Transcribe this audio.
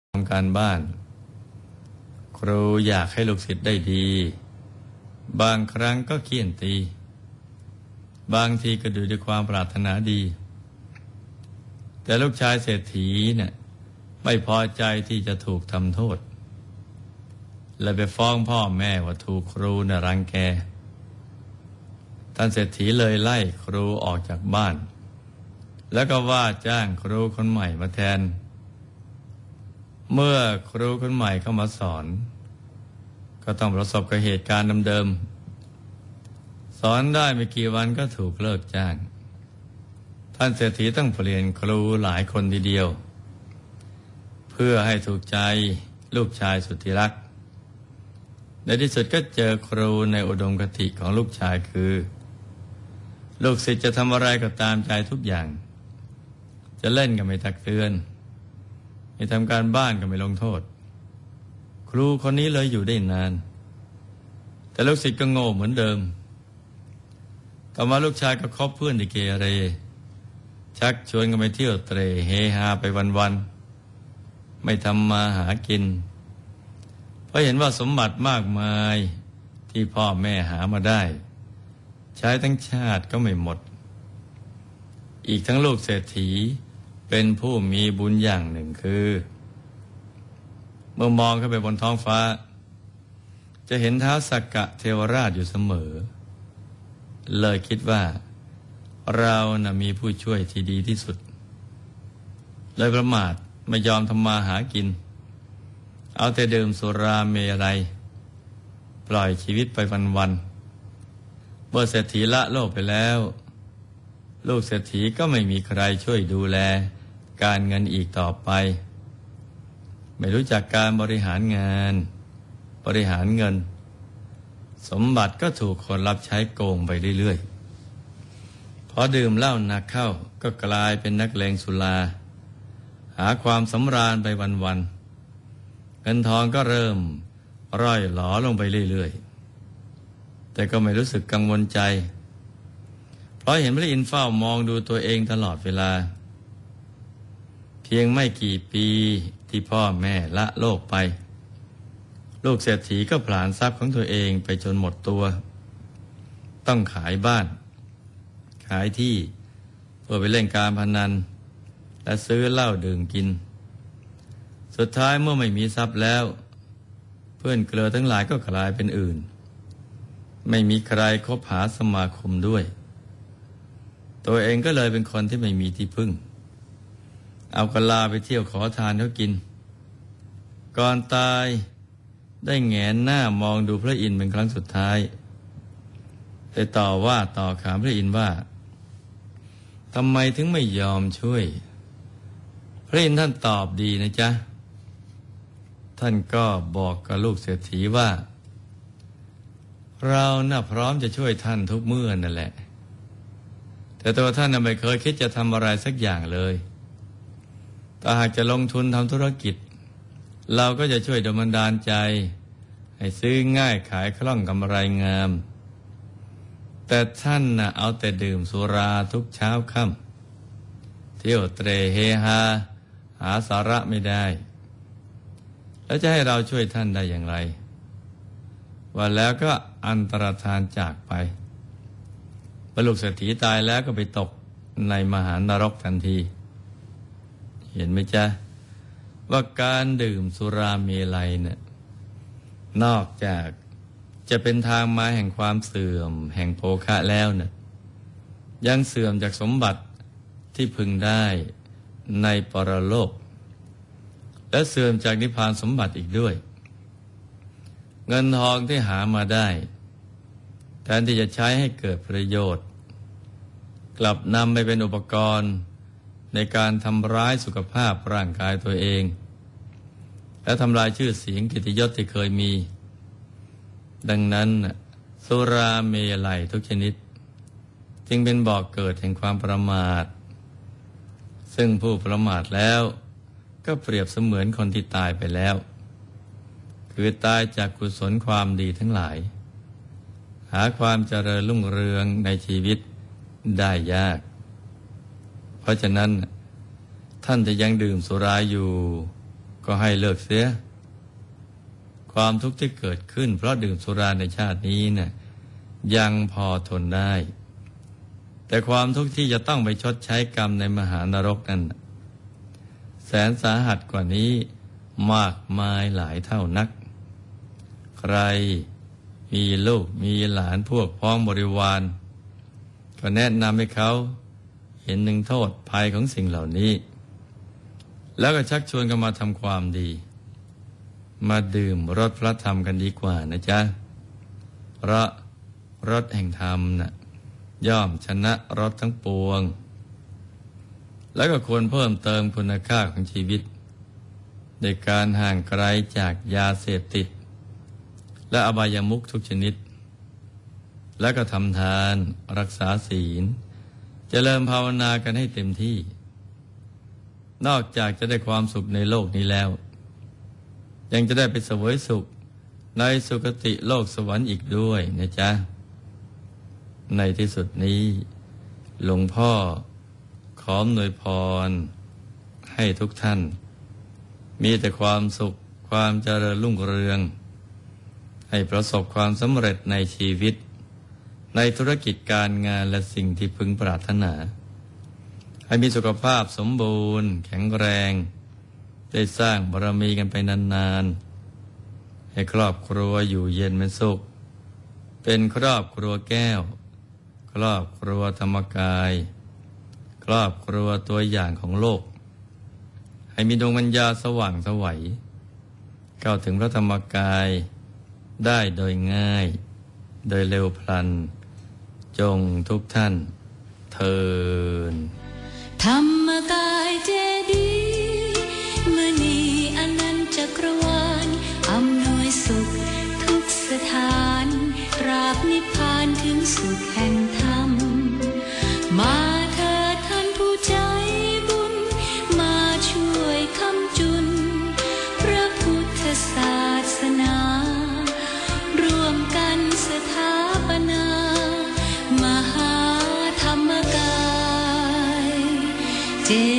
ทำการบ้านครูอยากให้ลูกศิษย์ได้ดีบางครั้งก็เฆี่ยนตีบางทีก็ดูด้วยความปรารถนาดีแต่ลูกชายเศรษฐีเนี่ยไม่พอใจที่จะถูกทำโทษเลยไปฟ้องพ่อแม่ว่าถูกครูน่ะรังแกท่านเศรษฐีเลยไล่ครูออกจากบ้านแล้วก็ว่าจ้างครูคนใหม่มาแทนเมื่อครูคนใหม่เข้ามาสอนก็ต้องประสบกับเหตุการณ์เดิมๆสอนได้ไม่กี่วันก็ถูกเลิกจ้างท่านเศรษฐีต้องเปลี่ยนครูหลายคนทีเดียวเพื่อให้ถูกใจลูกชายสุดที่รักในที่สุดก็เจอครูในอุดมคติของลูกชายคือลูกศิษย์จะทำอะไรก็ตามใจทุกอย่างจะเล่นก็ไม่ตักเตือนไม่ทำการบ้านก็ไม่ลงโทษครูคนนี้เลยอยู่ได้นานแต่ลูกศิษย์ก็โง่เหมือนเดิมต่อมาลูกชายก็คบเพื่อนที่เกเรชักชวนกันไปเที่ยวเตร่เฮฮาไปวันๆไม่ทำมาหากินเพราะเห็นว่าสมบัติมากมายที่พ่อแม่หามาได้ใช้ทั้งชาติก็ไม่หมดอีกทั้งลูกเศรษฐีเป็นผู้มีบุญอย่างหนึ่งคือเมื่อมองขึ้นไปบนท้องฟ้าจะเห็นท้าวสักกะเทวราชอยู่เสมอเลยคิดว่าเราน่ะมีผู้ช่วยที่ดีที่สุดเลยประมาทไม่ยอมทำมาหากินเอาแต่ดื่มสุราเมรัยปล่อยชีวิตไปวันๆเมื่อเศรษฐีละโลกไปแล้วลูกเศรษฐีก็ไม่มีใครช่วยดูแลการเงินอีกต่อไปไม่รู้จักการบริหารงานบริหารเงินสมบัติก็ถูกคนรับใช้โกงไปเรื่อยๆพอดื่มเหล้าหนักเข้าก็กลายเป็นนักเลงสุราหาความสำราญไปวันๆเงินทองก็เริ่มร่อยหลอลงไปเรื่อยๆแต่ก็ไม่รู้สึกกังวลใจเพราะเห็นพระอินทร์เฝ้ามองดูตัวเองตลอดเวลาเพียงไม่กี่ปีที่พ่อแม่ละโลกไปลูกเศรษฐีก็ผลาญทรัพย์ของตัวเองไปจนหมดตัวต้องขายบ้านขายที่เพื่อไปเล่นการพนันและซื้อเหล้าดื่มกินสุดท้ายเมื่อไม่มีทรัพย์แล้วเพื่อนเกลือทั้งหลายก็กลายเป็นอื่นไม่มีใครคบหาสมาคมด้วยตัวเองก็เลยเป็นคนที่ไม่มีที่พึ่งเอากะลาไปเที่ยวขอทานเขากินก่อนตายได้แงนหน้ามองดูพระอินทร์เป็นครั้งสุดท้ายแต่ต่อขานพระอินทร์ว่าทำไมถึงไม่ยอมช่วยพระอินทร์ท่านตอบดีนะจ๊ะท่านก็บอกกับลูกเศรษฐีว่าเราน่ะพร้อมจะช่วยท่านทุกเมื่อนั่นแหละแต่ตัวท่านน่ะไม่เคยคิดจะทำอะไรสักอย่างเลยแต่หากจะลงทุนทำธุรกิจเราก็จะช่วยดลบันดาลใจให้ซื้อง่ายขายคล่องกำไรงามแต่ท่านน่ะเอาแต่ดื่มสุราทุกเช้าค่ำเที่ยวเตร่เฮฮาหาสาระไม่ได้แล้วจะให้เราช่วยท่านได้อย่างไรว่าแล้วก็อันตรธานจากไปพอลูกเศรษฐีตายแล้วก็ไปตกในมหานรกทันทีเห็นไหมจ๊ะว่าการดื่มสุราเมลัยเนี่ยนอกจากจะเป็นทางมาแห่งความเสื่อมแห่งโภคะแล้วเนี่ยยังเสื่อมจากสมบัติที่พึงได้ในปรโลกและเสื่อมจากนิพพานสมบัติอีกด้วยเงินทองที่หามาได้แทนที่จะใช้ให้เกิดประโยชน์กลับนำไปเป็นอุปกรณ์ในการทำร้ายสุขภาพร่างกายตัวเองและทำลายชื่อเสียงเกียรติยศที่เคยมีดังนั้นสุราเมลัยทุกชนิดจึงเป็นบ่อกเกิดแห่งความประมาทซึ่งผู้ประมาทแล้วก็เปรียบเสมือนคนที่ตายไปแล้วคือตายจากกุศลความดีทั้งหลายหาความเจริญรุ่งเรืองในชีวิตได้ยาก เพราะฉะนั้นท่านจะยังดื่มสุราอยู่ก็ให้เลิกเสียความทุกข์ที่เกิดขึ้นเพราะดื่มสุราในชาตินี้น่ะยังพอทนได้แต่ความทุกข์ที่จะต้องไปชดใช้กรรมในมหานรกนั้นแสนสาหัสกว่านี้มากมายหลายเท่านักใครมีลูกมีหลานพวกพ้องบริวารก็แนะนำให้เขาเห็นถึงโทษภัยของสิ่งเหล่านี้แล้วก็ชักชวนกันมาทำความดีมาดื่มรสพระธรรมกันดีกว่านะจ๊ะเพราะรสแห่งธรรมน่ะย่อมชนะรสทั้งปวงแล้วก็ควรเพิ่มเติมคุณค่าของชีวิตในการห่างไกลจากยาเสพติดและอบายมุขทุกชนิดแล้วก็ทำทานรักษาศีลเจริญภาวนากันให้เต็มที่นอกจากจะได้ความสุขในโลกนี้แล้วยังจะได้ไปเสวยสุขในสุคติโลกสวรรค์อีกด้วยนะจ๊ะในที่สุดนี้หลวงพ่อขออำนวยพรให้ทุกท่านมีแต่ความสุขความเจริญรุ่งเรืองให้ประสบความสำเร็จในชีวิตในธุรกิจการงานและสิ่งที่พึงปรารถนาให้มีสุขภาพสมบูรณ์แข็งแรงได้สร้างบารมีกันไปนานๆให้ครอบครัวอยู่เย็นเป็นสุขเป็นครอบครัวแก้วครอบครัวธรรมกายครอบครัวตัวอย่างของโลกให้มีดวงปัญญาสว่างไสวเข้าถึงพระธรรมกายได้โดยง่ายโดยเร็วพลันจงทุกท่านเทินธรรมกายเจดีย์มณีอนันตจักรวาลอำนวยสุขทุกสถานตราบนิพพานถึงสุขแห่งธรรมมาเถิดท่านผู้ใจบุญมาช่วยค้ำจุนพระพุทธศาสนารวมกันสถาปนามหาธรรมกายเจ